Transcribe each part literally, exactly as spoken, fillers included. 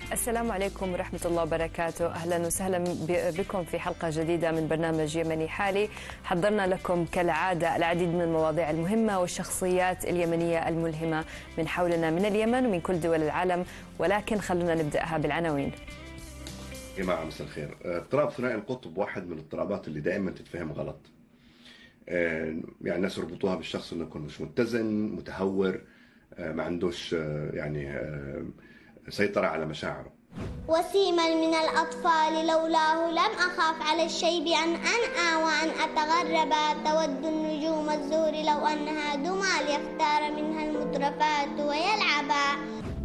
السلام عليكم ورحمة الله وبركاته. أهلا وسهلا بكم في حلقة جديدة من برنامج يمني حالي. حضرنا لكم كالعادة العديد من المواضيع المهمة والشخصيات اليمنية الملهمة من حولنا من اليمن ومن كل دول العالم، ولكن خلونا نبدأها بالعناوين. يا جماعة مساء الخير. اضطراب ثنائي القطب واحد من الاضطرابات اللي دائما تتفهم غلط. يعني الناس يربطوها بالشخص انه يكون مش متزن، متهور، ما عندوش يعني سيطرة على مشاعره. وسيما من الأطفال لولاه لم أخاف على الشيب أن أنأى وأن أتغرب. تود النجوم الزهر لو أنها دمى ليختار منها المترفات ويلعبا.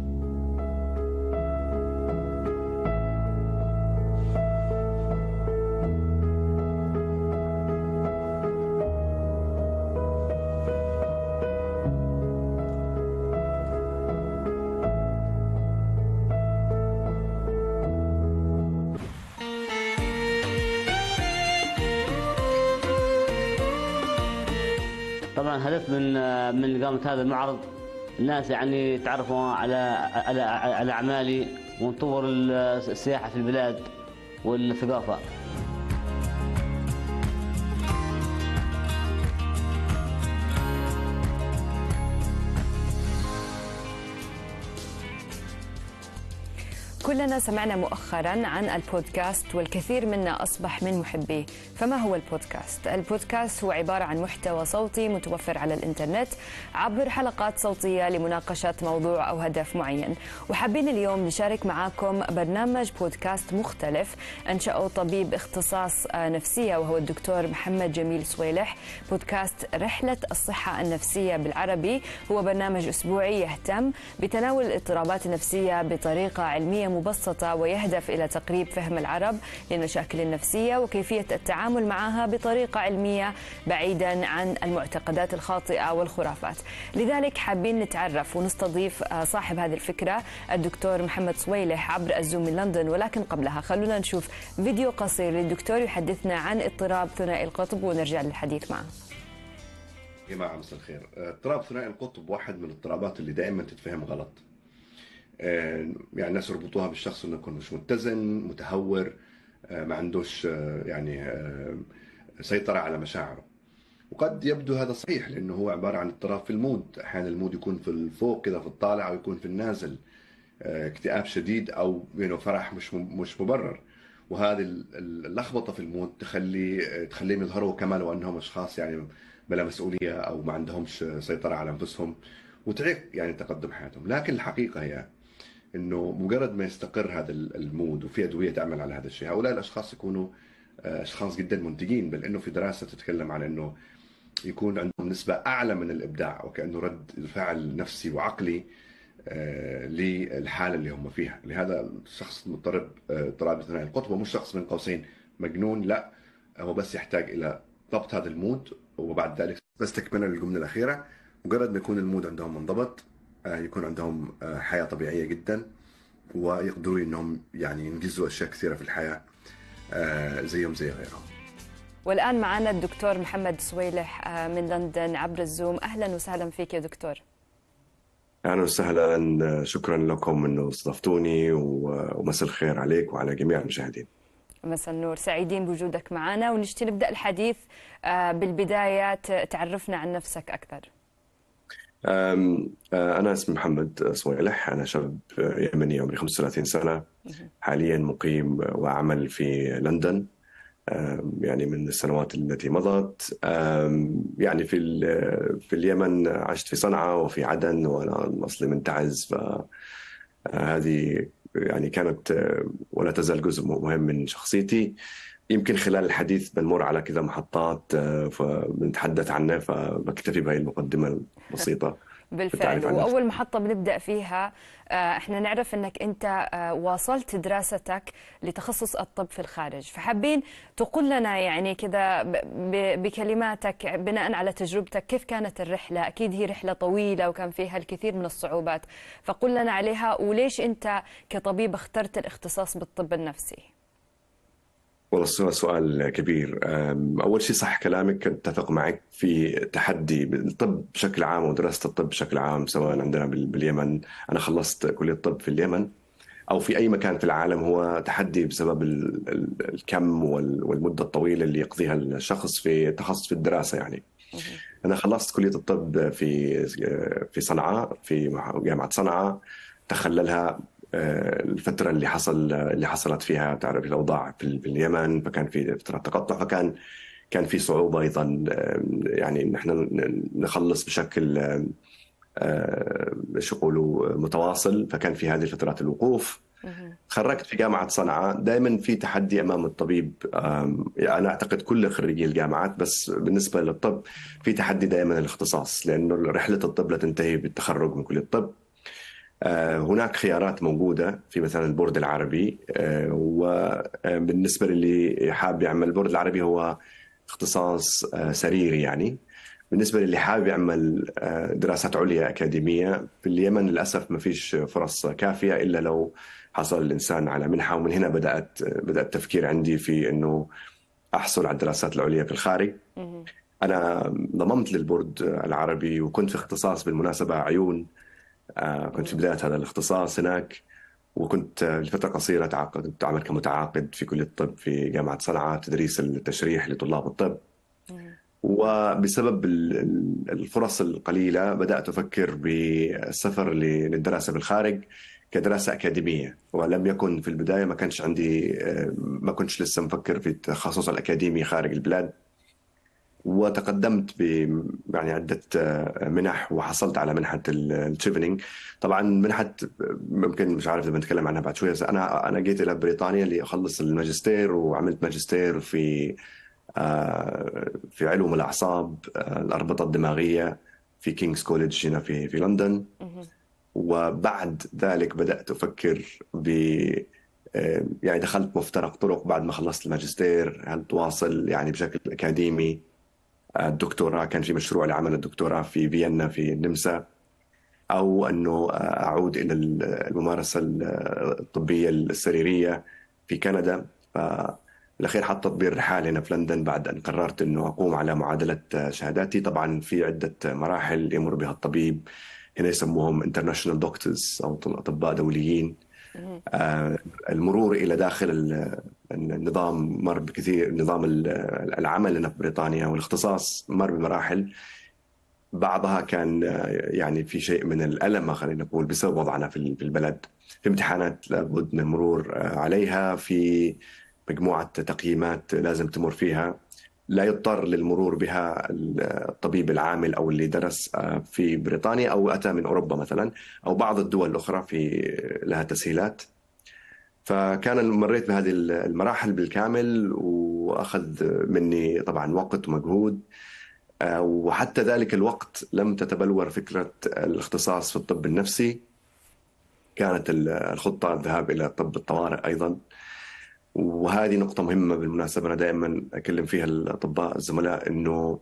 طبعا هدف من من إقامة هذا المعرض الناس يعني يتعرفوا على على على أعمالي ونطور السياحة في البلاد والثقافة. كلنا سمعنا مؤخرا عن البودكاست والكثير منا أصبح من محبيه. فما هو البودكاست؟ البودكاست هو عبارة عن محتوى صوتي متوفر على الإنترنت عبر حلقات صوتية لمناقشة موضوع أو هدف معين. وحابين اليوم نشارك معاكم برنامج بودكاست مختلف أنشأه طبيب اختصاص نفسية وهو الدكتور محمد جميل صويلح. بودكاست رحلة الصحة النفسية بالعربي هو برنامج أسبوعي يهتم بتناول الاضطرابات النفسية بطريقة علمية مبسطة ويهدف إلى تقريب فهم العرب للمشاكل النفسية وكيفية التعامل معها بطريقة علمية بعيدا عن المعتقدات الخاطئة والخرافات. لذلك حابين نتعرف ونستضيف صاحب هذه الفكرة الدكتور محمد صويلح عبر الزوم من لندن، ولكن قبلها خلونا نشوف فيديو قصير للدكتور يحدثنا عن اضطراب ثنائي القطب ونرجع للحديث معه. يا جماعة مساء الخير. اضطراب ثنائي القطب واحد من الاضطرابات اللي دائما تتفهم غلط. يعني الناس يربطوها بالشخص انه يكون مش متزن، متهور، ما عندوش يعني سيطرة على مشاعره. وقد يبدو هذا صحيح لانه هو عبارة عن اضطراب في المود. احيانا المود يكون في الفوق كذا في الطالع او يكون في النازل، اكتئاب شديد او يعني فرح مش مش مبرر. وهذه اللخبطة في المود تخلي تخليهم يظهروا كما لو انهم اشخاص يعني بلا مسؤولية او ما عندهمش سيطرة على انفسهم، وتعيق يعني تقدم حياتهم. لكن الحقيقة هي انه مجرد ما يستقر هذا المود وفي ادويه تعمل على هذا الشيء، هؤلاء الاشخاص يكونوا اشخاص جدا منتجين. بل انه في دراسه تتكلم عن انه يكون عندهم نسبه اعلى من الابداع وكانه رد فعل نفسي وعقلي للحاله اللي هم فيها. لهذا الشخص المضطرب اضطراب ثنائي القطب هو مش شخص من قوسين مجنون، لا، هو بس يحتاج الى ضبط هذا المود. وبعد ذلك بس تكمله للجمله الاخيره، مجرد ما يكون المود عندهم منضبط يكون عندهم حياة طبيعية جدا ويقدروا انهم يعني ينجزوا اشياء كثيرة في الحياة زيهم زي غيرهم. والآن معنا الدكتور محمد صويلح من لندن عبر الزوم. أهلا وسهلا فيك يا دكتور. أهلا وسهلا، شكرا لكم أنه استضفتوني ومساء الخير عليك وعلى جميع المشاهدين. مساء النور، سعيدين بوجودك معنا ونشتي نبدأ الحديث بالبداية. تعرفنا عن نفسك أكثر. أنا اسمي محمد صويلح، أنا شاب يمني عمري خمسة وثلاثين سنة، حاليا مقيم وأعمل في لندن يعني من السنوات التي مضت. يعني في في اليمن عشت في صنعاء وفي عدن، وأنا أصلي من تعز، فهذه يعني كانت ولا تزال جزء مهم من شخصيتي. يمكن خلال الحديث بنمر على كذا محطات فبنتحدث عنها، فبكتفي بهي المقدمة البسيطة. بالفعل، وأول محطة بنبدأ فيها احنا نعرف انك انت واصلت دراستك لتخصص الطب في الخارج، فحابين تقول لنا يعني كذا بكلماتك بناء على تجربتك كيف كانت الرحلة. اكيد هي رحلة طويلة وكان فيها الكثير من الصعوبات، فقل لنا عليها وليش انت كطبيب اخترت الاختصاص بالطب النفسي. والله سؤال كبير. أول شيء صح كلامك، أتفق معك في تحدي بالطب بشكل عام ودراسة الطب بشكل عام، سواء عندنا باليمن. أنا خلصت كلية الطب في اليمن أو في أي مكان في العالم هو تحدي بسبب الكم والمدة الطويلة اللي يقضيها الشخص في تخصص في الدراسة. يعني أنا خلصت كلية الطب في في صنعاء، في جامعة صنعاء. تخللها الفترة اللي حصل اللي حصلت فيها تعرف الأوضاع في اليمن، فكان في فترة تقطع، فكان كان في صعوبة أيضا يعني نحن نخلص بشكل ايش يقولوا متواصل، فكان في هذه الفترات الوقوف. تخرجت في جامعة صنعاء. دائما في تحدي أمام الطبيب، يعني أنا أعتقد كل خريجي الجامعات، بس بالنسبة للطب في تحدي دائما الاختصاص، لأنه رحلة الطب لا تنتهي بالتخرج من كلية الطب. هناك خيارات موجودة في مثلا البورد العربي، وبالنسبة للي حاب يعمل البورد العربي هو اختصاص سريري. يعني بالنسبة للي حابب يعمل دراسات عليا أكاديمية في اليمن للأسف ما فيش فرص كافية إلا لو حصل الإنسان على منحة، ومن هنا بدأت بدأ التفكير عندي في أنه أحصل على الدراسات العليا في الخارج. أنا ضممت للبورد العربي وكنت في اختصاص بالمناسبة عيون، كنت في بداية هذا الاختصاص هناك، وكنت لفترة قصيرة تعاقدت أعمل كمتعاقد في كلية الطب في جامعة صنعاء تدريس التشريح لطلاب الطب. وبسبب الفرص القليلة بدأت أفكر بالسفر للدراسة بالخارج كدراسة أكاديمية، ولم يكن في البداية ما كانش عندي ما كنتش لسه مفكر في التخصص الأكاديمي خارج البلاد. وتقدمت ب يعني عدة منح وحصلت على منحة التشيفنينج. طبعا منحة ممكن مش عارف إذا بنتكلم عنها بعد شوية. أنا أنا جيت إلى بريطانيا لأخلص الماجستير، وعملت ماجستير في في علوم الأعصاب الأربطة الدماغية في كينغز كوليدج هنا في في لندن. وبعد ذلك بدأت أفكر ب يعني دخلت مفترق طرق بعد ما خلصت الماجستير، هل تواصل يعني بشكل أكاديمي الدكتوراه، كان في مشروع لعمل الدكتوراه في فيينا في النمسا، أو أنه أعود إلى الممارسة الطبية السريرية في كندا. فالأخير حطت بي الرحال هنا في لندن بعد أن قررت أنه أقوم على معادلة شهاداتي. طبعا في عدة مراحل يمر بها الطبيب، هنا يسموهم international doctors أو أطباء دوليين. المرور إلى داخل النظام مر بكثير، نظام العمل هنا في بريطانيا والاختصاص مر بمراحل، بعضها كان يعني في شيء من الألم خلينا نقول بسبب وضعنا في البلد. في امتحانات لابد من المرور عليها، في مجموعة تقييمات لازم تمر فيها، لا يضطر للمرور بها الطبيب العامل أو اللي درس في بريطانيا أو أتى من أوروبا مثلا أو بعض الدول الأخرى في لها تسهيلات. فكان مريت بهذه المراحل بالكامل، وأخذ مني طبعا وقت ومجهود، وحتى ذلك الوقت لم تتبلور فكرة الاختصاص في الطب النفسي. كانت الخطة الذهاب إلى طب الطوارئ أيضا، وهذه نقطة مهمة بالمناسبة أنا دائما أكلم فيها الأطباء الزملاء، إنه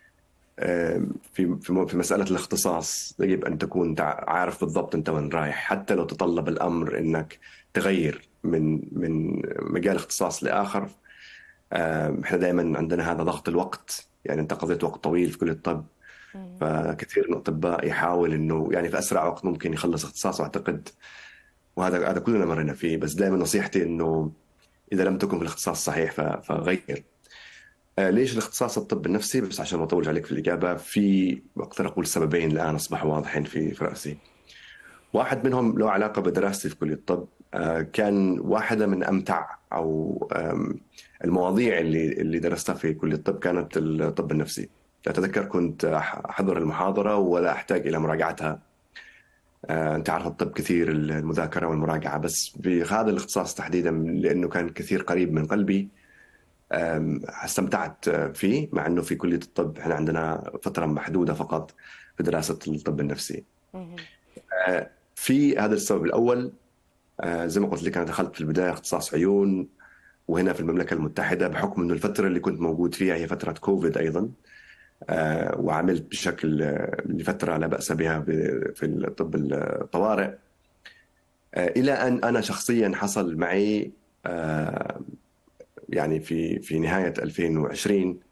في في مسألة الاختصاص يجب أن تكون عارف بالضبط أنت وين رايح، حتى لو تطلب الأمر إنك تغير من من مجال اختصاص لآخر. إحنا دائما عندنا هذا ضغط الوقت، يعني أنت قضيت وقت طويل في كلية الطب، فكثير من الأطباء يحاول إنه يعني في أسرع وقت ممكن يخلص اختصاص، وأعتقد وهذا هذا كلنا مرينا فيه. بس دائما نصيحتي إنه إذا لم تكن في الاختصاص الصحيح فغير. ليش الاختصاص الطب النفسي؟ بس عشان ما أطول عليك في الإجابة، في أقدر أقول سببين الآن أصبحوا واضحين في في رأسي. واحد منهم له علاقة بدراستي في كلية الطب. كان واحدة من أمتع أو المواضيع اللي اللي درستها في كلية الطب كانت الطب النفسي. أتذكر كنت أحضر المحاضرة ولا أحتاج إلى مراجعتها. أنت عارف الطب كثير المذاكرة والمراجعة، بس بهذا الاختصاص تحديدا لأنه كان كثير قريب من قلبي استمتعت فيه، مع أنه في كلية الطب إحنا عندنا فترة محدودة فقط في دراسة الطب النفسي. في هذا السبب الأول، زي ما قلت لك أنا دخلت في البداية اختصاص عيون، وهنا في المملكة المتحدة بحكم أنه الفترة اللي كنت موجود فيها هي فترة كوفيد أيضا، وعملت بشكل لفترة لا بأس بها في الطب الطوارئ، إلى أن أنا شخصيا حصل معي يعني في في نهاية ألفين وعشرين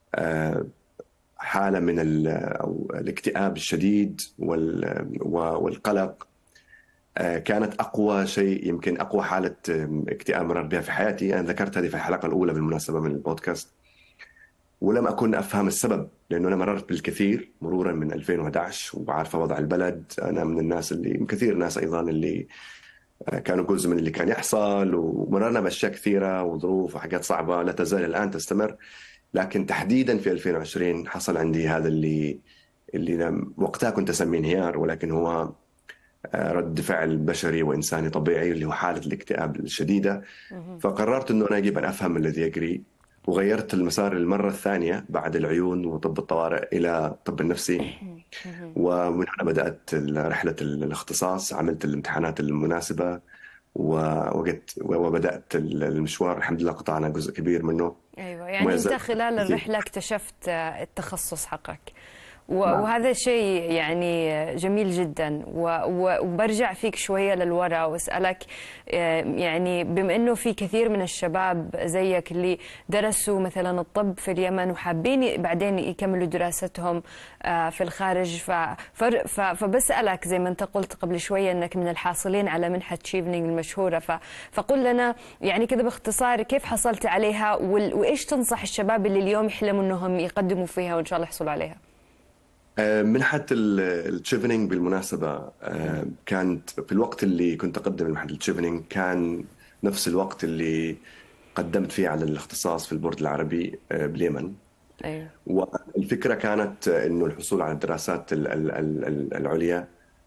حالة من الاكتئاب الشديد والقلق كانت أقوى شيء، يمكن أقوى حالة اكتئاب مررت بها في حياتي. أنا ذكرت هذه في الحلقة الأولى بالمناسبة من البودكاست، ولم أكن أفهم السبب، لأنه أنا مررت بالكثير مرورا من ألفين وأحد عشر وعارفة وضع البلد. أنا من الناس اللي كثير ناس أيضا اللي كانوا جزء من اللي كان يحصل، ومررنا بأشياء كثيرة وظروف وحاجات صعبة لا تزال الآن تستمر. لكن تحديدا في ألفين وعشرين حصل عندي هذا اللي اللي وقتها كنت أسميه انهيار، ولكن هو رد فعل بشري وإنساني طبيعي، اللي هو حالة الاكتئاب الشديدة. فقررت أنه أنا يجب أن أفهم الذي يجري، وغيرت المسار المرة الثانية بعد العيون وطب الطوارئ إلى الطب النفسي. ومن هنا بدأت رحلة الاختصاص، عملت الامتحانات المناسبة ووجدت وبدأت المشوار. الحمد لله قطعنا جزء كبير منه. أيوة، يعني أنت خلال الرحلة اكتشفت التخصص حقك، وهذا شيء يعني جميل جدا. وبرجع فيك شوية للوراء واسألك، يعني بما أنه في كثير من الشباب زيك اللي درسوا مثلا الطب في اليمن وحابين بعدين يكملوا دراستهم في الخارج، فبسألك زي ما أنت قلت قبل شوية أنك من الحاصلين على منحة تشيفنينج المشهورة، فقل لنا يعني كذا باختصار كيف حصلت عليها، وإيش تنصح الشباب اللي اليوم يحلموا أنهم يقدموا فيها وإن شاء الله يحصلوا عليها؟ منحة التشيفنينج بالمناسبة كانت في الوقت اللي كنت أقدم منحة التشيفنينج، كان نفس الوقت اللي قدمت فيه على الاختصاص في البورد العربي باليمن. أيوة. والفكرة كانت إنه الحصول على الدراسات العليا،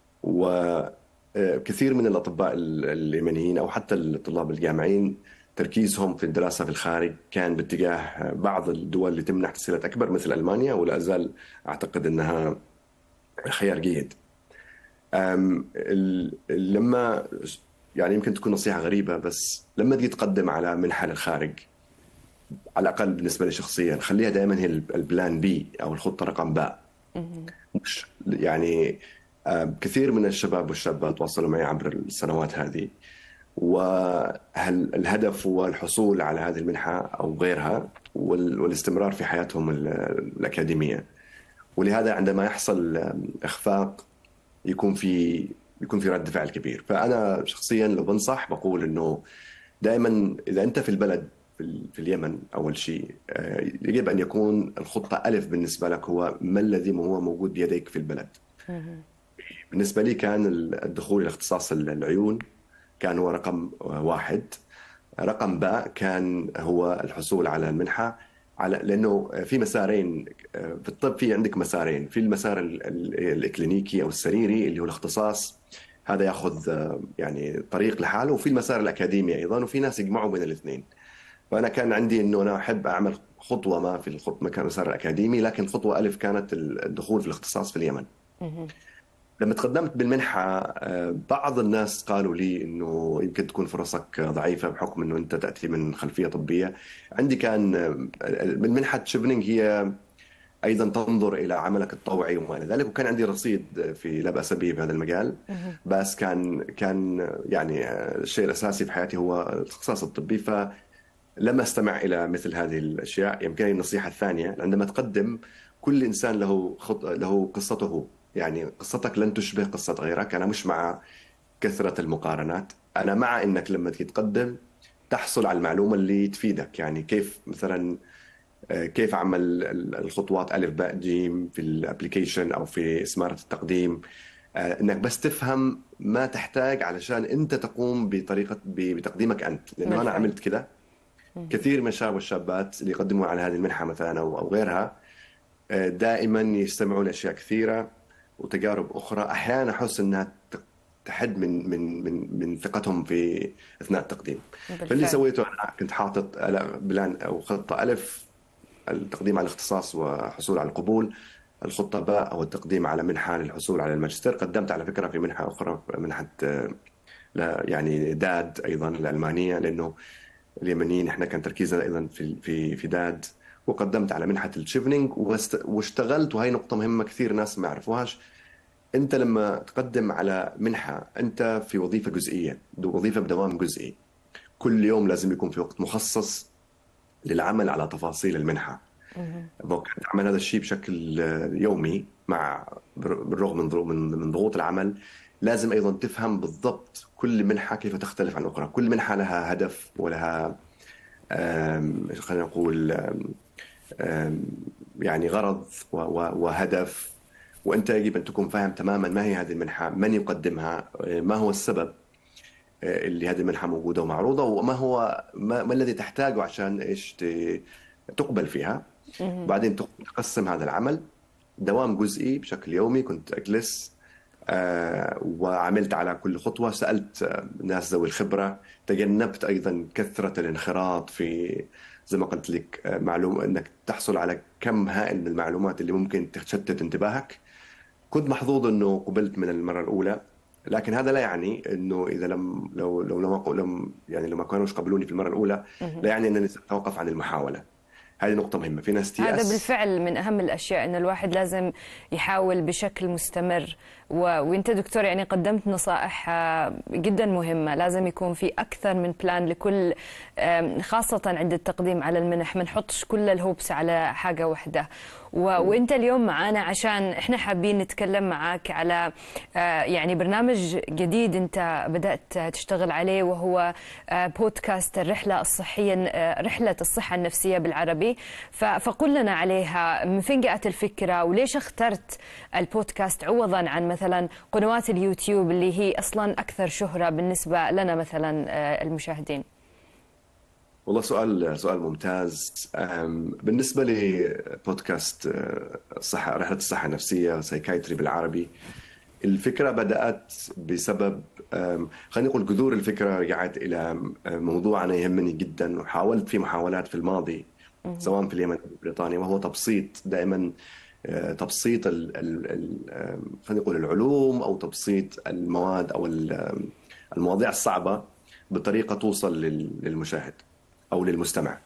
وكثير من الأطباء اليمنيين أو حتى الطلاب الجامعيين تركيزهم في الدراسة في الخارج كان باتجاه بعض الدول اللي تمنح تسهيلات أكبر مثل ألمانيا، ولا أزال أعتقد أنها خيار جيد. لما يعني يمكن تكون نصيحة غريبة، بس لما تجي تقدم على منحة للخارج، على الأقل بالنسبة لي شخصيا، خليها دائما هي البلان بي أو الخطة رقم باء. مش يعني كثير من الشباب والشابات تواصلوا معي عبر السنوات هذه، وهل الهدف هو الحصول على هذه المنحة أو غيرها والاستمرار في حياتهم الأكاديمية. ولهذا عندما يحصل إخفاق يكون في يكون في رد فعل كبير. فأنا شخصيا لو بنصح بقول إنه دائما إذا أنت في البلد في اليمن، أول شيء يجب أن يكون الخطة ألف بالنسبة لك هو ما الذي هو موجود بيديك في البلد. بالنسبة لي كان الدخول إلى اختصاص العيون كان هو رقم واحد. رقم باء كان هو الحصول على المنحة، على لأنه في مسارين في الطب، في عندك مسارين، في المسار الإكلينيكي أو السريري اللي هو الاختصاص، هذا يأخذ يعني طريق لحاله، وفي المسار الأكاديمي أيضا، وفي ناس يجمعوا بين الاثنين. فأنا كان عندي إنه أنا أحب أعمل خطوة ما في الخطوة كان المسار الأكاديمي، لكن خطوة ألف كانت الدخول في الاختصاص في اليمن. لما تقدمت بالمنحة بعض الناس قالوا لي إنه يمكن تكون فرصك ضعيفة بحكم إنه أنت تأتي من خلفية طبية. عندي كان من منحة تشيفنينج هي أيضا تنظر إلى عملك الطوعي وما إلى ذلك، وكان عندي رصيد في لا بأس به بهذا المجال، بس كان كان يعني الشيء الأساسي في حياتي هو الاختصاص الطبي. فلما استمع إلى مثل هذه الأشياء، يمكن النصيحة الثانية عندما تقدم، كل إنسان له خط... له قصته، يعني قصتك لن تشبه قصة غيرك. أنا مش مع كثرة المقارنات، أنا مع إنك لما تقدم تحصل على المعلومة اللي تفيدك. يعني كيف مثلا كيف عمل الخطوات ألف باء جيم في الابليكيشن أو في إسمارة التقديم، إنك بس تفهم ما تحتاج علشان أنت تقوم بطريقة بتقديمك أنت. لأنه أنا عملت كده. كثير من الشباب والشابات اللي يقدموا على هذه المنحة مثلا أو غيرها دائما يستمعوا لأشياء كثيرة وتجارب أخرى، أحيانا أحس أنها تحد من من من من ثقتهم في أثناء التقديم. بالفعل. فاللي سويته أنا كنت حاطط بلان أو خطة ألف، التقديم على الاختصاص وحصول على القبول. الخطة باء أو التقديم على منحة للحصول على الماجستير. قدمت على فكرة في منحة أخرى، منحة لا يعني داد أيضا الألمانية، لأنه اليمنيين إحنا كان تركيزنا أيضا في في في داد. وقدمت على منحة التشيفنينج واشتغلت. وهي نقطة مهمة كثير ناس ما يعرفوهاش. أنت لما تقدم على منحة أنت في وظيفة جزئية، وظيفة بدوام جزئي. كل يوم لازم يكون في وقت مخصص للعمل على تفاصيل المنحة. كنت أعمل هذا الشيء بشكل يومي، مع بالرغم من من ضغوط العمل، لازم أيضا تفهم بالضبط كل منحة كيف تختلف عن أخرى. كل منحة لها هدف ولها خلينا نقول آم، يعني غرض و- و- وهدف، وأنت يجب أن تكون فاهم تماما ما هي هذه المنحة، من يقدمها، آه، ما هو السبب آه، اللي هذه المنحة موجودة ومعروضة، وما هو ما, ما الذي تحتاجه عشان إيش ت- تقبل فيها. بعدين تقسم هذا العمل دوام جزئي بشكل يومي. كنت أجلس آه، وعملت على كل خطوة، سألت آه، ناس ذوي الخبرة، تجنبت أيضا كثرة الانخراط في زي ما قلت لك آه، معلوم أنك تحصل على كم هائل من المعلومات اللي ممكن تشتت انتباهك. كنت محظوظ أنه قبلت من المرة الأولى، لكن هذا لا يعني أنه إذا لم لو لو لو لم يعني لو ما كانوش قبلوني في المرة الأولى لا يعني أنني سأتوقف عن المحاولة. هذه نقطة مهمة. في ناس تيأس. هذا بالفعل من أهم الأشياء، أن الواحد لازم يحاول بشكل مستمر. و... وأنت دكتور يعني قدمت نصائح جدا مهمة. لازم يكون في أكثر من بلان لكل، خاصة عند التقديم على المنح، ما نحطش كل الهوبس على حاجة واحدة. و... وأنت اليوم معنا عشان إحنا حابين نتكلم معك على يعني برنامج جديد أنت بدأت تشتغل عليه، وهو بودكاست الرحلة الصحية، رحلة الصحة النفسية بالعربي. فقل لنا عليها، من فين جاءت الفكرة، وليش اخترت البودكاست عوضا عن مثلا قنوات اليوتيوب اللي هي أصلا أكثر شهرة بالنسبة لنا مثلا المشاهدين؟ والله سؤال سؤال ممتاز. بالنسبة لبودكاست الصحة، رحلة الصحة النفسية، سايكايتري بالعربي، الفكرة بدأت بسبب خلينا نقول جذور الفكرة رجعت إلى موضوع أنا يهمني جدا، وحاولت في محاولات في الماضي سواء في اليمن أو بريطانيا، وهو تبسيط دائما تبسيط ال ال خلينا نقول العلوم أو تبسيط المواد أو المواضيع الصعبة بطريقة توصل للمشاهد أو للمستمع.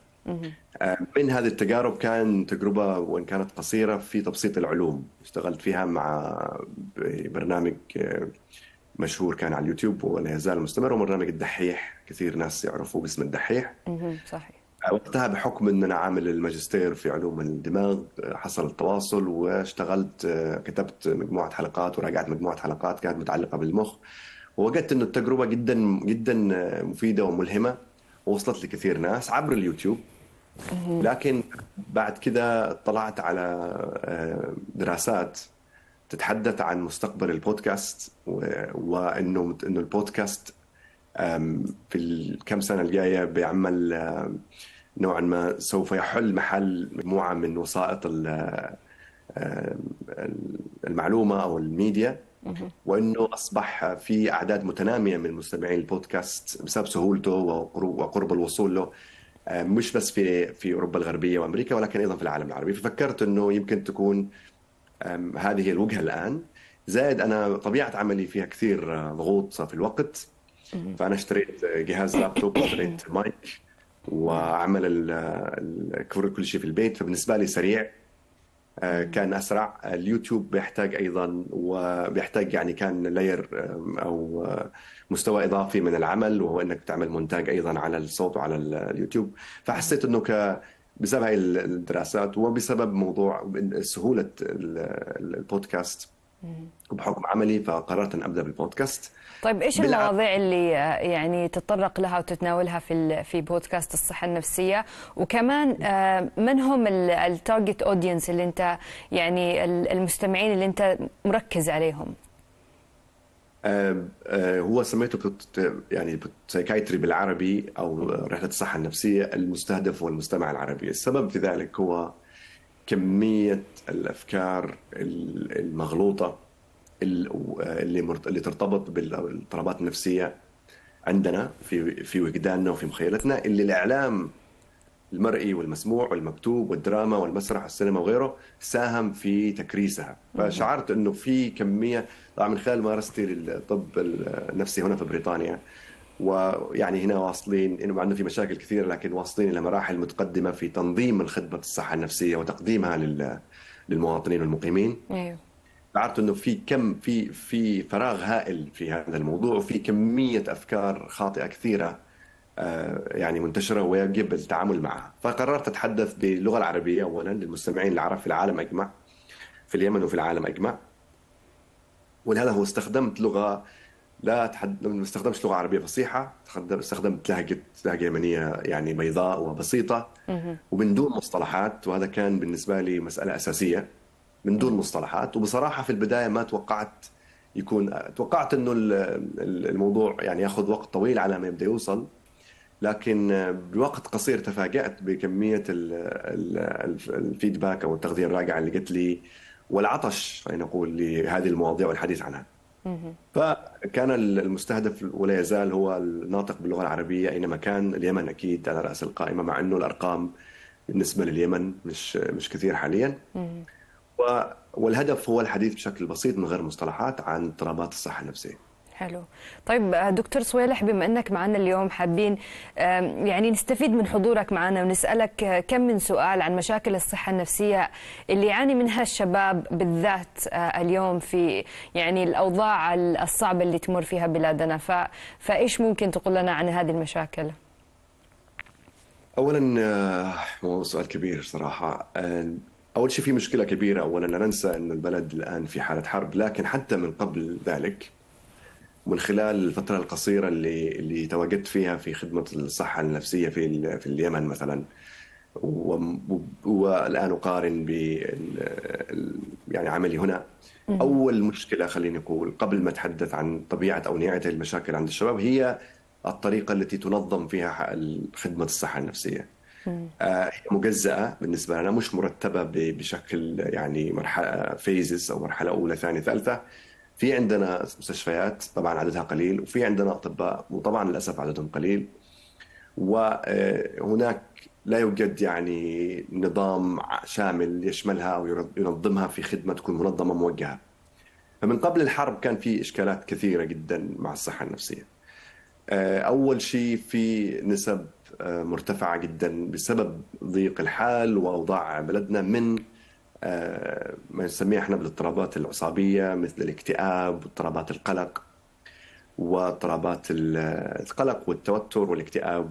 من هذه التجارب كان تجربة وإن كانت قصيرة في تبسيط العلوم، اشتغلت فيها مع برنامج مشهور كان على اليوتيوب ولا يزال مستمر، وبرنامج الدحيح، كثير ناس يعرفوه باسم الدحيح. صحيح. وقتها بحكم أن أنا عامل الماجستير في علوم الدماغ حصل التواصل، واشتغلت كتبت مجموعة حلقات وراجعت مجموعة حلقات كانت متعلقة بالمخ، ووجدت أن التجربة جدا جدا مفيدة وملهمة، ووصلت لكثير ناس عبر اليوتيوب. لكن بعد كده اطلعت على دراسات تتحدث عن مستقبل البودكاست، وانه انه البودكاست في الكم سنه الجايه بيعمل نوعا ما سوف يحل محل مجموعه من وسائط المعلومه او الميديا، وانه اصبح في اعداد متناميه من مستمعين البودكاست بسبب سهولته وقرب الوصول له، مش بس في في اوروبا الغربيه وامريكا ولكن ايضا في العالم العربي. ففكرت انه يمكن تكون هذه هي الوجهه الان. زائد انا طبيعه عملي فيها كثير ضغوط في الوقت، فانا اشتريت جهاز لابتوب واشتريت مايك واعمل كل شيء في البيت، فبالنسبه لي سريع كان اسرع. اليوتيوب بيحتاج ايضا وبيحتاج يعني كان لاير او مستوى اضافي من العمل، وهو انك تعمل مونتاج ايضا على الصوت وعلى اليوتيوب. فحسيت انه ك بسبب هاي الدراسات وبسبب موضوع سهوله البودكاست وبحكم عملي، فقررت ان ابدا بالبودكاست. طيب ايش المواضيع اللي يعني تتطرق لها وتتناولها في في بودكاست الصحة النفسية؟ وكمان من هم التارجت اودينس اللي انت يعني المستمعين اللي انت مركز عليهم؟ هو سميته يعني سايكايتري بالعربي او رحلة الصحة النفسية، المستهدف هو المستمع العربي. السبب في ذلك هو كمية الافكار المغلوطة اللي اللي ترتبط بالاضطرابات النفسيه عندنا في في وجداننا وفي مخيلتنا، اللي الاعلام المرئي والمسموع والمكتوب والدراما والمسرح والسينما وغيره ساهم في تكريسها. فشعرت انه في كميه، طبعا من خلال ممارستي للطب النفسي هنا في بريطانيا، ويعني هنا واصلين انه مع انه في مشاكل كثيره لكن واصلين الى مراحل متقدمه في تنظيم الخدمه الصحه النفسيه وتقديمها للمواطنين والمقيمين. ايوه عرفت انه في كم في في فراغ هائل في هذا الموضوع، وفي كميه افكار خاطئه كثيره يعني منتشره ويجب التعامل معها. فقررت اتحدث باللغه العربيه اولا للمستمعين العرب في العالم اجمع، في اليمن وفي العالم اجمع، ولهذا هو استخدمت لغة لا تحد... ما استخدمش لغة عربية فصيحة، استخدمت لهجة لهجة يمنية يعني بيضاء وبسيطة ومن دون مصطلحات، وهذا كان بالنسبة لي مسألة أساسية، من دون مصطلحات. وبصراحة في البداية ما توقعت يكون توقعت إنه الموضوع يعني يأخذ وقت طويل على ما يبدأ يوصل، لكن بوقت قصير تفاجأت بكمية الفيدباك أو التغذية الرائعة اللي قلت لي والعطش خلينا نقول لهذه المواضيع والحديث عنها. فكان المستهدف ولا يزال هو الناطق باللغة العربية أينما كان. اليمن أكيد على رأس القائمة، مع أنه الأرقام بالنسبة لليمن مش مش كثير حاليا. والهدف هو الحديث بشكل بسيط من غير مصطلحات عن اضطرابات الصحة النفسية. حلو. طيب دكتور صويلح، بما أنك معنا اليوم حابين يعني نستفيد من حضورك معنا ونسألك كم من سؤال عن مشاكل الصحة النفسية اللي يعاني منها الشباب بالذات اليوم في يعني الأوضاع الصعبة اللي تمر فيها بلادنا. ف... فإيش ممكن تقول لنا عن هذه المشاكل؟ أولا هو سؤال كبير صراحة. أول شيء في مشكلة كبيرة. أولا لا ننسى أن البلد الآن في حالة حرب، لكن حتى من قبل ذلك من خلال الفترة القصيرة اللي اللي تواجدت فيها في خدمة الصحة النفسية في في اليمن مثلا، والآن أقارن ب يعني عملي هنا. أول مشكلة خليني أقول قبل ما أتحدث عن طبيعة أو نوعية المشاكل عند الشباب هي الطريقة التي تنظم فيها خدمة الصحة النفسية. هي مجزأة بالنسبة لنا، مش مرتبة بشكل يعني مرحلة فيزز أو مرحلة أولى ثانية ثالثة. في عندنا مستشفيات طبعا عددها قليل، وفي عندنا أطباء وطبعا للأسف عددهم قليل، وهناك لا يوجد يعني نظام شامل يشملها أو ينظمها في خدمة تكون منظمة موجهة. فمن قبل الحرب كان في إشكالات كثيرة جدا مع الصحة النفسية. أول شيء في نسب مرتفعة جدا بسبب ضيق الحال وأوضاع بلدنا من ما نسميه احنا بالاضطرابات العصابية، مثل الاكتئاب واضطرابات القلق واضطرابات القلق والتوتر والاكتئاب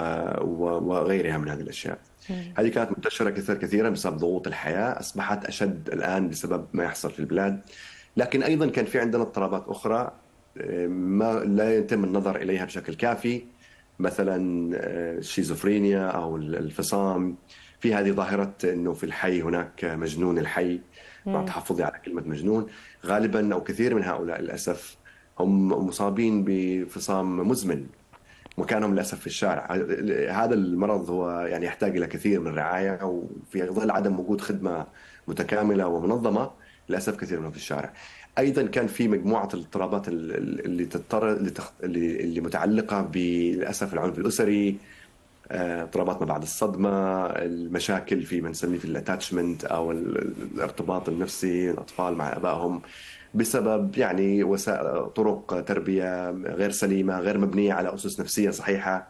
وغيرها من هذه الأشياء. هذه كانت منتشرة كثير كثيرا بسبب ضغوط الحياة، أصبحت أشد الآن بسبب ما يحصل في البلاد. لكن أيضا كان في عندنا اضطرابات أخرى ما لا يتم النظر إليها بشكل كافي، مثلا الشيزوفرينيا أو الفصام. في هذه ظاهرة أنه في الحي هناك مجنون الحي، مع تحفظي على كلمة مجنون. غالبا أو كثير من هؤلاء للأسف هم مصابين بفصام مزمن وكانهم للأسف في الشارع. هذا المرض هو يعني يحتاج إلى كثير من الرعاية، وفي ظل عدم وجود خدمة متكاملة ومنظمة للأسف كثير منهم في الشارع. أيضا كان في مجموعة الاضطرابات اللي تضطر اللي, تخ... اللي اللي متعلقة بالأسف العنف الأسري، اضطرابات ما بعد الصدمة، المشاكل في ما نسميه في الاتاتشمنت أو الارتباط النفسي الأطفال مع أبائهم بسبب يعني وسائل طرق تربية غير سليمة، غير مبنية على أسس نفسية صحيحة.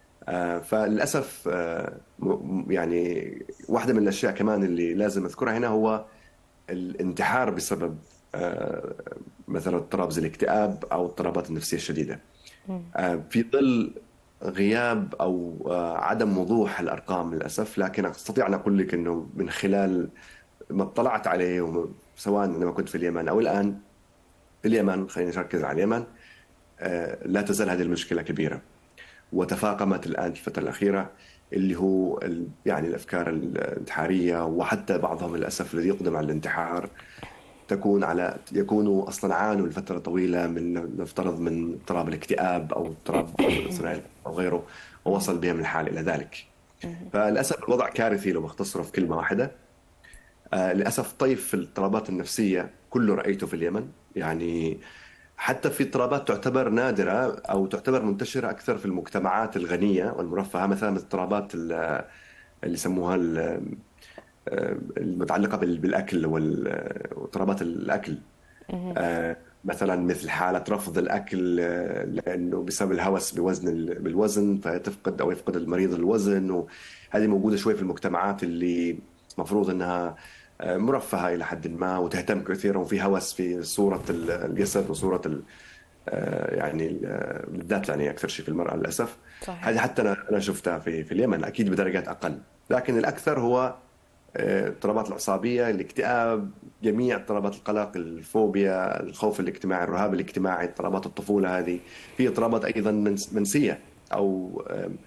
فللأسف يعني واحدة من الأشياء كمان اللي لازم أذكرها هنا هو الانتحار بسبب مثلا اضطراب زي الاكتئاب أو اضطرابات النفسية الشديدة. في ظل غياب أو عدم وضوح الأرقام للأسف، لكن أستطيع أن أقول لك أنه من خلال ما اطلعت عليه سواء عندما كنت في اليمن أو الآن في اليمن، خلينا نركز على اليمن، لا تزال هذه المشكلة كبيرة وتفاقمت الآن في الفترة الأخيرة، اللي هو يعني الأفكار الانتحارية، وحتى بعضهم للأسف الذي يقدم على الانتحار تكون على يكونوا أصلا عانوا لفترة طويلة من نفترض من اضطراب الاكتئاب أو اضطراب الثنائي أو غيره، ووصل بهم الحال إلى ذلك. فللأسف الوضع كارثي لو بختصره في كلمة واحدة. آه للأسف طيف الاضطرابات النفسية كله رأيته في اليمن، يعني حتى في اضطرابات تعتبر نادرة أو تعتبر منتشرة أكثر في المجتمعات الغنية والمرفهة، مثلا الاضطرابات اللي يسموها المتعلقة بالأكل واضطرابات الأكل، آه مثلا مثل حالة رفض الأكل لأنه بسبب الهوس بوزن بالوزن فتفقد أو يفقد المريض الوزن، وهذه موجودة شوي في المجتمعات اللي مفروض أنها مرفهة إلى حد ما وتهتم كثيرا، وفي هوس في صورة الجسد وصورة ال يعني بالذات يعني أكثر شيء في المرأة للأسف. هذه حتى أنا شفتها في في اليمن، أكيد بدرجات أقل، لكن الأكثر هو الاضطرابات العصابية، الاكتئاب، جميع اضطرابات القلق، الفوبيا، الخوف الاجتماعي، الرهاب الاجتماعي، اضطرابات الطفولة. هذه في اضطرابات أيضا منسية أو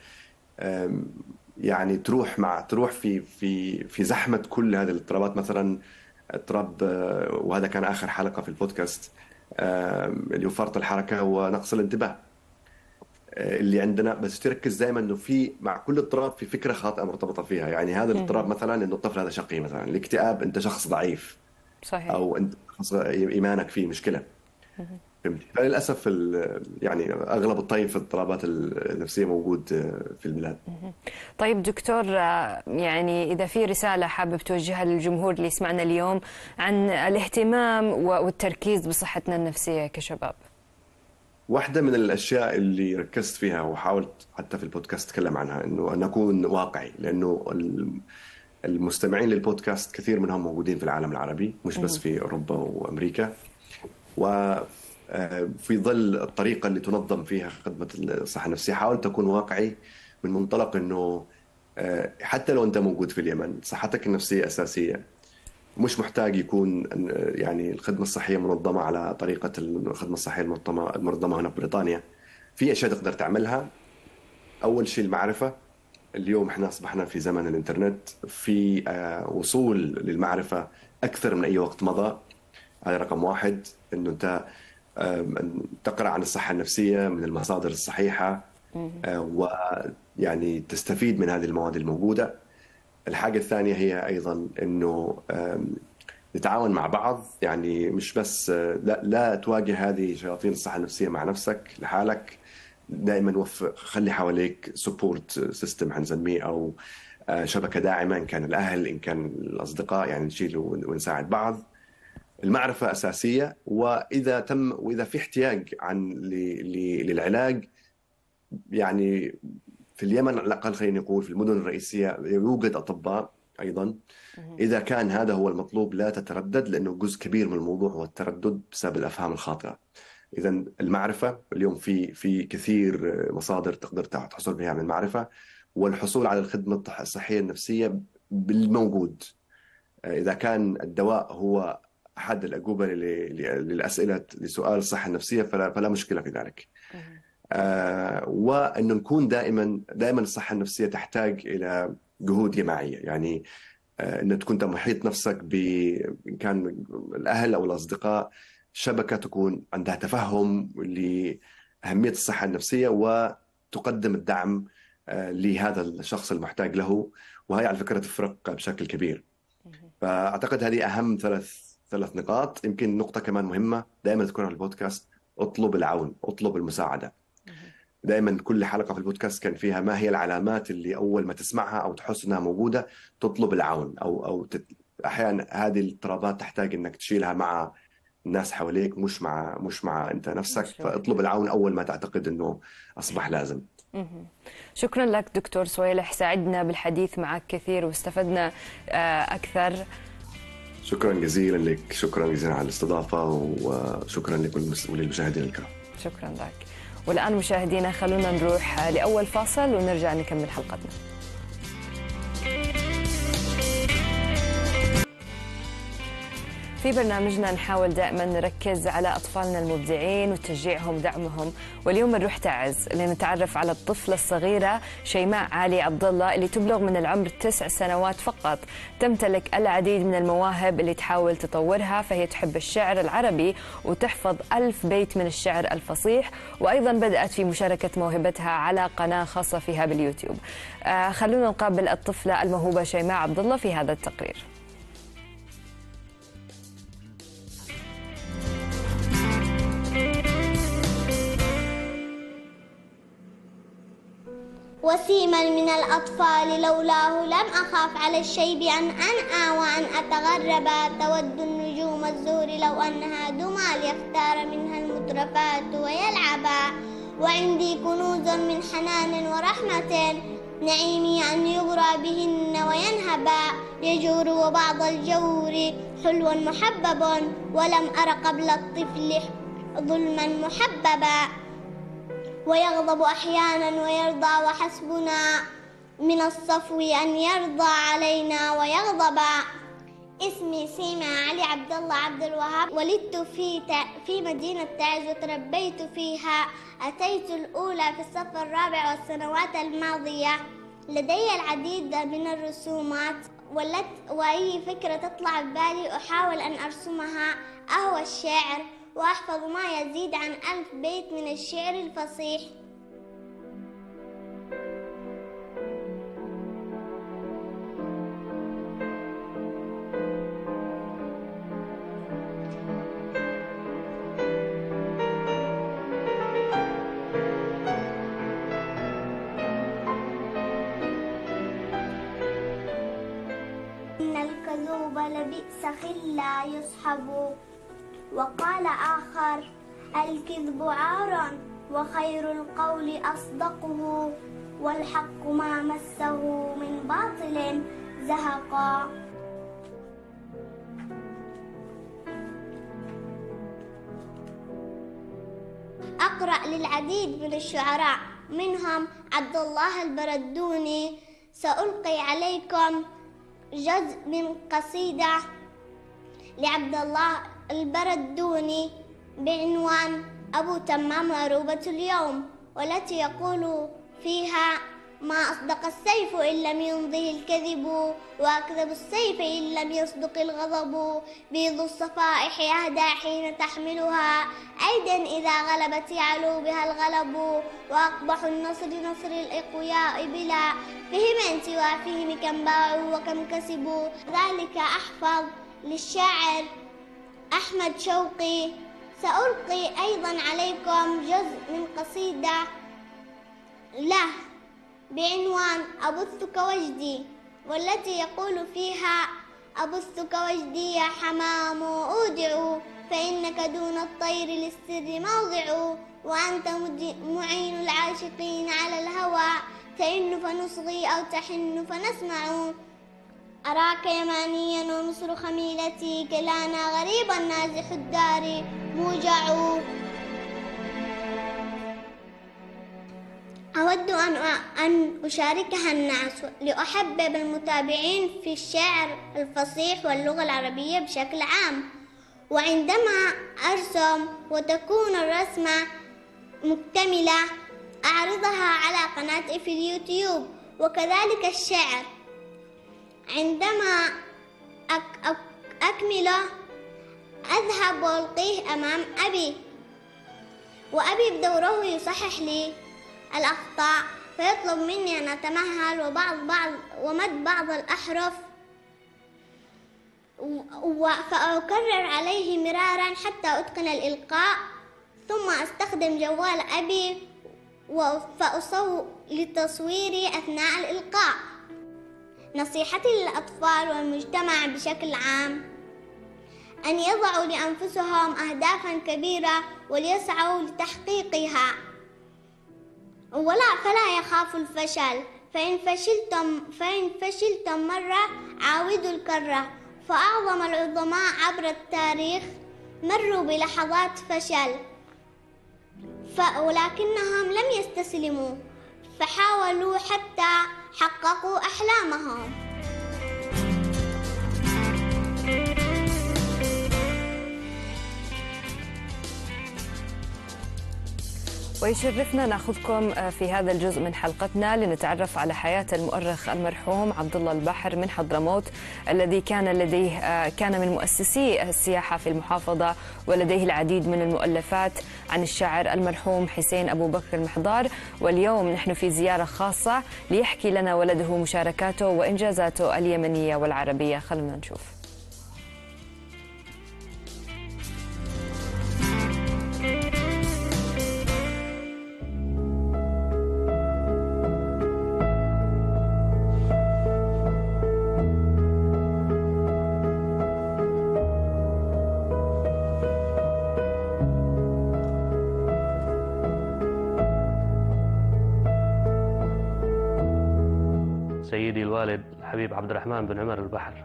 يعني تروح مع تروح في في في زحمة كل هذه الاضطرابات. مثلا اضطراب، وهذا كان آخر حلقة في البودكاست، اللي هو فرط الحركة ونقص الانتباه اللي عندنا. بس تركز دائما انه في مع كل اضطراب في فكره خاطئه مرتبطه فيها. يعني هذا الاضطراب مثلا انه الطفل هذا شقي، مثلا الاكتئاب انت شخص ضعيف، صحيح. او انت شخص ايمانك فيه مشكله. فهمتي؟ فللاسف يعني اغلب الطيف في الاضطرابات النفسيه موجود في البلاد. طيب دكتور، يعني اذا في رساله حابب توجهها للجمهور اللي يسمعنا اليوم عن الاهتمام والتركيز بصحتنا النفسيه كشباب. واحدة من الأشياء اللي ركزت فيها وحاولت حتى في البودكاست أتكلم عنها إنه أن أكون واقعي، لأنه المستمعين للبودكاست كثير منهم موجودين في العالم العربي، مش بس في أوروبا وأمريكا. وفي ظل الطريقة اللي تنظم فيها خدمة الصحة النفسية حاولت أكون واقعي من منطلق إنه حتى لو أنت موجود في اليمن صحتك النفسية أساسية. مش محتاج يكون يعني الخدمة الصحية منظمة على طريقة الخدمة الصحية المنظمة المنظمة هنا في بريطانيا. في أشياء تقدر تعملها. أول شيء المعرفة. اليوم احنا أصبحنا في زمن الإنترنت، في وصول للمعرفة أكثر من أي وقت مضى. هذا رقم واحد، إنه أنت تقرأ عن الصحة النفسية من المصادر الصحيحة ويعني تستفيد من هذه المواد الموجودة. الحاجة الثانية هي أيضا أنه نتعاون مع بعض، يعني مش بس لا, لا تواجه هذه شياطين الصحة النفسية مع نفسك لحالك. دائما وفق، خلي حواليك سبورت سيستم حنسميه، أو شبكة داعمة، إن كان الأهل إن كان الأصدقاء، يعني نشيل ونساعد بعض. المعرفة أساسية، وإذا تم وإذا في احتياج عن للعلاج، يعني في اليمن على الأقل خلينا نقول في المدن الرئيسية يوجد أطباء أيضا. إذا كان هذا هو المطلوب لا تتردد، لأنه جزء كبير من الموضوع هو التردد بسبب الأفهام الخاطئة. إذا المعرفة اليوم في في كثير مصادر تقدر تحصل بها من المعرفة، والحصول على الخدمة الصحية النفسية بالموجود. إذا كان الدواء هو أحد الأجوبة للأسئلة لسؤال الصحة النفسية فلا, فلا مشكلة في ذلك. آه وأنه نكون دائما دائما الصحة النفسية تحتاج إلى جهود جماعية. يعني آه أن تكون محيط نفسك بإن كان الأهل أو الأصدقاء شبكة تكون عندها تفهم لأهمية الصحة النفسية وتقدم الدعم آه لهذا الشخص المحتاج له. وهي على فكرة تفرق بشكل كبير. فأعتقد هذه أهم ثلاث ثلاث نقاط. يمكن نقطة كمان مهمة دائما تكون على البودكاست: اطلب العون، اطلب المساعدة. دائما كل حلقة في البودكاست كان فيها ما هي العلامات اللي أول ما تسمعها أو تحس أنها موجودة تطلب العون، أو أو تت... أحيانا هذه الاضطرابات تحتاج أنك تشيلها مع الناس حواليك، مش مع مش مع أنت نفسك. فاطلب العون أول ما تعتقد أنه أصبح لازم. شكرا لك دكتور سويلح، ساعدنا بالحديث معك كثير واستفدنا أكثر. شكرا جزيلا لك، شكرا جزيلا على الاستضافة، وشكرا لكل وللمشاهدين الكرام. شكرا لك. والآن مشاهدينا خلونا نروح لأول فاصل ونرجع نكمل حلقتنا. في برنامجنا نحاول دائما نركز على أطفالنا المبدعين وتشجيعهم ودعمهم، واليوم نروح تعز لنتعرف على الطفلة الصغيرة شيماء علي عبد الله اللي تبلغ من العمر تسع سنوات فقط. تمتلك العديد من المواهب اللي تحاول تطورها، فهي تحب الشعر العربي وتحفظ ألف بيت من الشعر الفصيح، وأيضا بدأت في مشاركة موهبتها على قناة خاصة فيها باليوتيوب. آه خلونا نقابل الطفلة الموهوبة شيماء عبد الله في هذا التقرير. وسيما من الأطفال لولاه لم أخاف على الشيب أن أنأى وأن أتغرب. تود النجوم الزهر لو أنها دمى ليختار منها المترفات ويلعبا. وعندي كنوز من حنان ورحمة نعيمي أن يغرى بهن وينهبا. يجور وبعض الجور حلو محبب ولم أر قبل الطفل ظلما محببا. ويغضب أحيانا ويرضى وحسبنا. من الصفو أن يرضى علينا ويغضب. اسمي سيما علي عبد الله عبد الوهاب، ولدت في في مدينة تعز وتربيت فيها. أتيت الأولى في الصف الرابع والسنوات الماضية. لدي العديد من الرسومات، وأي فكرة تطلع ببالي أحاول أن أرسمها. أهوى الشعر وأحفظ ما يزيد عن ألف بيت من الشعر الفصيح. إن الكذوب لبئس خلا يصحب. وقال آخر: الكذب عار وخير القول أصدقه، والحق ما مسه من باطل زهقا. أقرأ للعديد من الشعراء، منهم عبد الله البردوني. سألقي عليكم جزء من قصيدة لعبد الله البردوني بعنوان أبو تمام عروبة اليوم، والتي يقول فيها: ما أصدق السيف إن لم يمضه الكذب، وأكذب السيف إن لم يصدق الغضب. بيض الصفائح يهدى حين تحملها، أيدا إذا غلبت يعلو بها الغلب. وأقبح النصر نصر الأقوياء بلا فهم سوى فهم كم باعوا وكم كسبوا. ذلك أحفظ للشاعر أحمد شوقي. سألقي أيضا عليكم جزء من قصيدة له بعنوان أبثك وجدي، والتي يقول فيها: أبثك وجدي يا حمام أودع، فإنك دون الطير للسر موضع، وأنت معين العاشقين على الهوى، تئن فنصغي أو تحن فنسمع. أراك يمانيا ومصر خميلتي، كلانا غريبا نازح الدار موجع. أود أن أن أشاركها الناس لأحبب المتابعين في الشعر الفصيح واللغة العربية بشكل عام. وعندما أرسم وتكون الرسمة مكتملة أعرضها على قناتي في اليوتيوب. وكذلك الشعر عندما أك أكمله أذهب وألقيه أمام أبي، وأبي بدوره يصحح لي الأخطاء، فيطلب مني أن أتمهل وبعض بعض ومد بعض الأحرف، فأكرر عليه مرارا حتى أتقن الإلقاء. ثم أستخدم جوال أبي فأصور لتصويري أثناء الإلقاء. نصيحتي للأطفال والمجتمع بشكل عام أن يضعوا لأنفسهم أهدافا كبيرة وليسعوا لتحقيقها، ولا فلا يخافوا الفشل، فإن فشلتم فإن فشلتم مرة عاودوا الكرة. فأعظم العظماء عبر التاريخ مروا بلحظات فشل، ولكنهم لم يستسلموا، فحاولوا حتى حققوا أحلامهم. ويشرفنا ناخذكم في هذا الجزء من حلقتنا لنتعرف على حياة المؤرخ المرحوم عبد الله البحر من حضرموت، الذي كان لديه كان من مؤسسي السياحة في المحافظة، ولديه العديد من المؤلفات عن الشاعر المرحوم حسين أبو بكر المحضار. واليوم نحن في زيارة خاصة ليحكي لنا ولده مشاركاته وإنجازاته اليمنية والعربية. خلونا نشوف. سيدي الوالد حبيب عبد الرحمن بن عمر البحر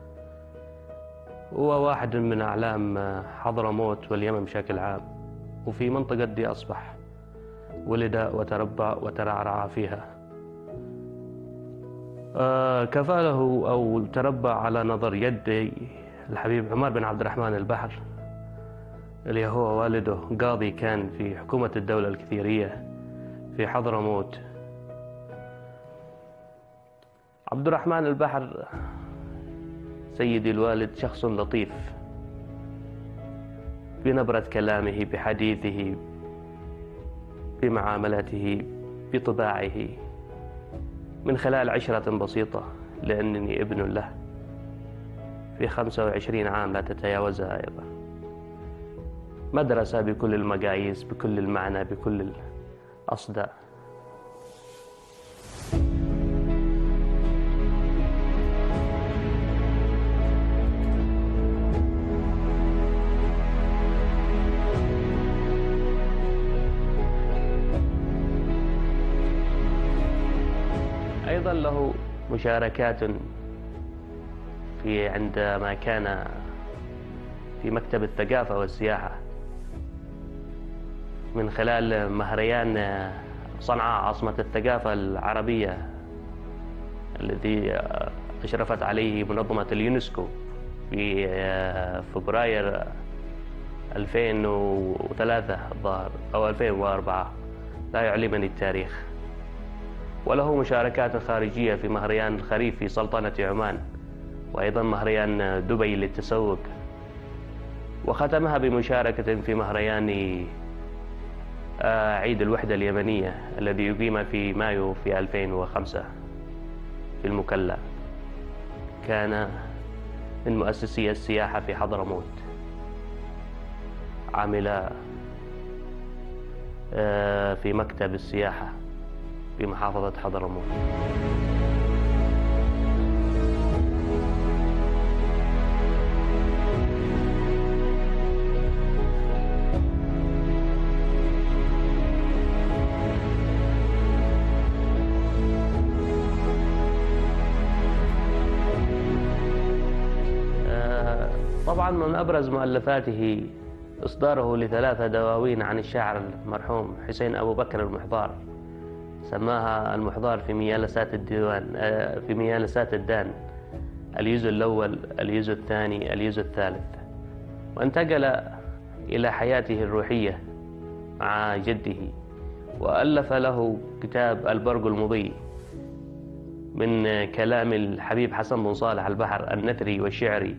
هو واحد من أعلام حضرموت واليمن بشكل عام، وفي منطقة دي أصبح ولد وتربى وترعرع فيها. آه، كفاله أو تربى على نظر يدي الحبيب عمر بن عبد الرحمن البحر، اللي هو والده قاضي كان في حكومة الدولة الكثيرية في حضرموت. عبد الرحمن البحر سيدي الوالد شخص لطيف بنبرة كلامه، بحديثه، بمعاملته، بطباعه، من خلال عشرة بسيطة، لأنني ابن له في خمسة وعشرين عام لا تتجاوزها أيضا. مدرسة بكل المقاييس، بكل المعنى، بكل الأصداء. أيضا له مشاركات في عندما كان في مكتب الثقافة والسياحة من خلال مهرجان صنعاء عاصمة الثقافة العربية الذي أشرفت عليه منظمة اليونسكو في فبراير ألفين وثلاثة الظاهر أو ألفين وأربعة، لا يعلمني التاريخ. وله مشاركات خارجية في مهرجان الخريف في سلطنة عمان، وأيضا مهرجان دبي للتسوق، وختمها بمشاركة في مهرجان عيد الوحدة اليمنية الذي يقيم في مايو في ألفين وخمسة في المكلا. كان من مؤسسي السياحة في حضرموت، عمل في مكتب السياحة في محافظة حضرموت. طبعا من أبرز مؤلفاته إصداره لثلاثة دواوين عن الشاعر المرحوم حسين أبو بكر المحضار، سماها المحضار في ميالسات الديوان في ميالسات الدان، الجزء الأول، الجزء الثاني، الجزء الثالث. وانتقل إلى حياته الروحية مع جده، وألف له كتاب البرق المضي من كلام الحبيب حسن بن صالح البحر النثري والشعري.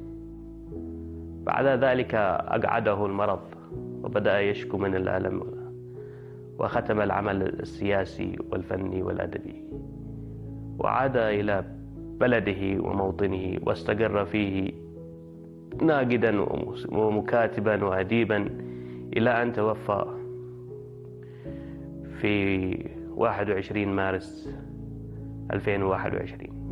بعد ذلك أقعده المرض وبدأ يشكو من الألم، وختم العمل السياسي والفني والأدبي، وعاد إلى بلده وموطنه واستقر فيه ناقدا ومكاتبا وأديبا إلى أن توفى في واحد وعشرين مارس ألفين وواحد وعشرين.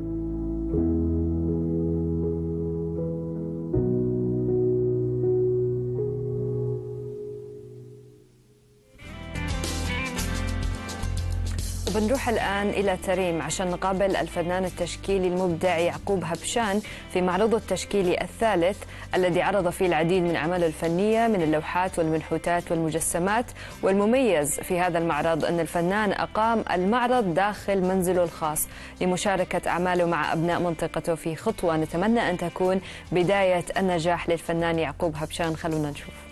وبنروح الآن إلى تريم عشان نقابل الفنان التشكيلي المبدع يعقوب هبشان في معرضه التشكيلي الثالث الذي عرض فيه العديد من أعماله الفنية من اللوحات والمنحوتات والمجسمات. والمميز في هذا المعرض أن الفنان أقام المعرض داخل منزله الخاص لمشاركة أعماله مع أبناء منطقته في خطوة نتمنى أن تكون بداية النجاح للفنان يعقوب هبشان. خلونا نشوف.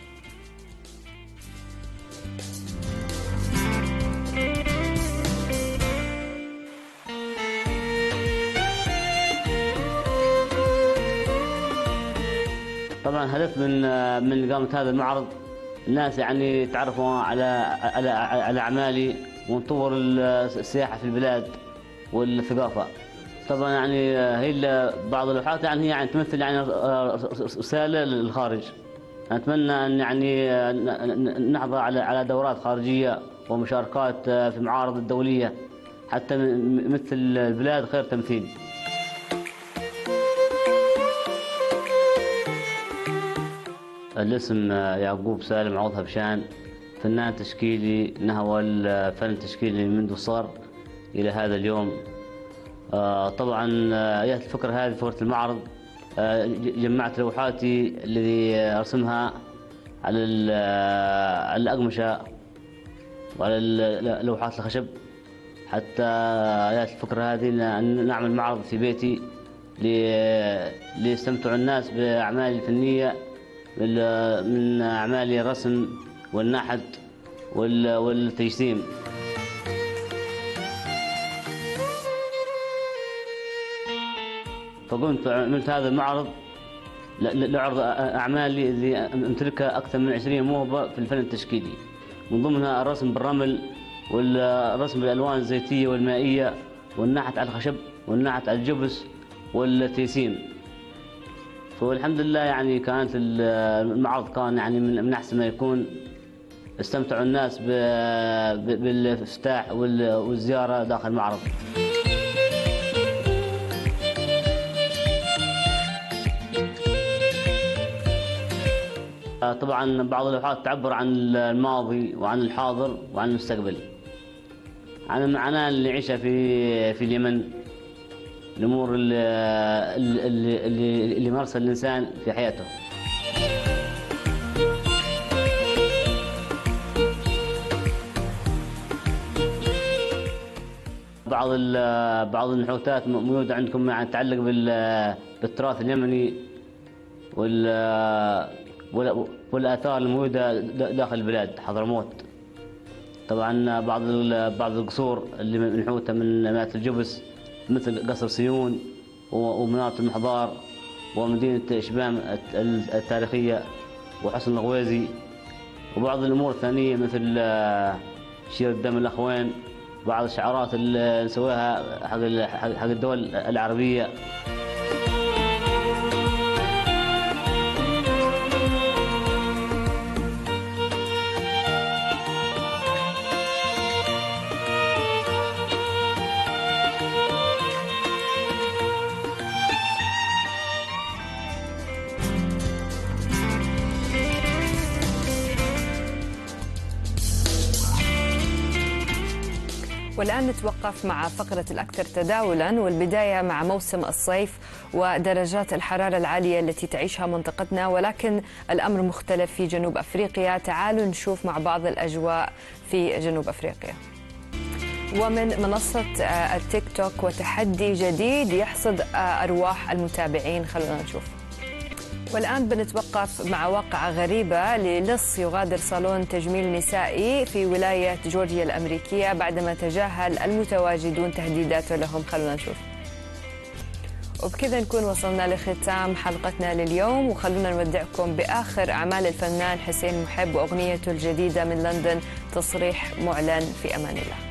طبعا هدف من من إقامة هذا المعرض الناس يعني يتعرفوا على على على أعمالي ونطور السياحة في البلاد والثقافة. طبعا يعني هي بعض اللوحات يعني هي يعني تمثل يعني رسالة للخارج. نتمنى أن يعني نحظى على على دورات خارجية ومشاركات في المعارض الدولية حتى مثل البلاد خير تمثيل. الاسم يعقوب سالم عوض هبشان، فنان تشكيلي نهوى الفن التشكيلي منذ صار إلى هذا اليوم. طبعا جاءت الفكرة هذه فكرة المعرض، جمعت لوحاتي الذي أرسمها على الأقمشة وعلى لوحات الخشب حتى جاءت الفكرة هذه أن نعمل معرض في بيتي ليستمتع الناس بأعمالي الفنية من أعمالي الرسم والنحت والتجسيم. فقمت عملت هذا المعرض لعرض أعمالي اللي أمتلكها أكثر من عشرين موهبة في الفن التشكيلي، من ضمنها الرسم بالرمل والرسم بالألوان الزيتية والمائية والنحت على الخشب والنحت على الجبس والتيسيم. فالحمد لله يعني كانت المعرض كان يعني من أحسن ما يكون، استمتعوا الناس بالافتتاح والزيارة داخل المعرض. طبعا بعض اللوحات تعبر عن الماضي وعن الحاضر وعن المستقبل، عن المعاناة اللي نعيشها في في اليمن، الأمور اللي اللي اللي مارسها الإنسان في حياته. بعض بعض النحوتات موجودة عندكم يعني تتعلق بالتراث اليمني والآثار الموجودة داخل البلاد حضرموت. طبعا بعض بعض القصور اللي منحوتة من مدينة الجبس مثل قصر سيون ومناطق المحضار ومدينة شبام التاريخية وحصن الغويزي، وبعض الأمور الثانية مثل شير الدم الأخوين، بعض الشعارات اللي نسويها حق الدول العربية. والآن نتوقف مع فقرة الأكثر تداولاً، والبداية مع موسم الصيف ودرجات الحرارة العالية التي تعيشها منطقتنا، ولكن الأمر مختلف في جنوب أفريقيا. تعالوا نشوف مع بعض الأجواء في جنوب أفريقيا. ومن منصة التيك توك وتحدي جديد يحصد أرواح المتابعين، خلونا نشوف. والآن بنتوقف مع واقعة غريبة للص يغادر صالون تجميل نسائي في ولاية جورجيا الأمريكية بعدما تجاهل المتواجدون تهديداته لهم، خلونا نشوف. وبكذا نكون وصلنا لختام حلقتنا لليوم، وخلونا نودعكم بآخر أعمال الفنان حسين محب وأغنيته الجديدة من لندن، تصريح معلن. في أمان الله.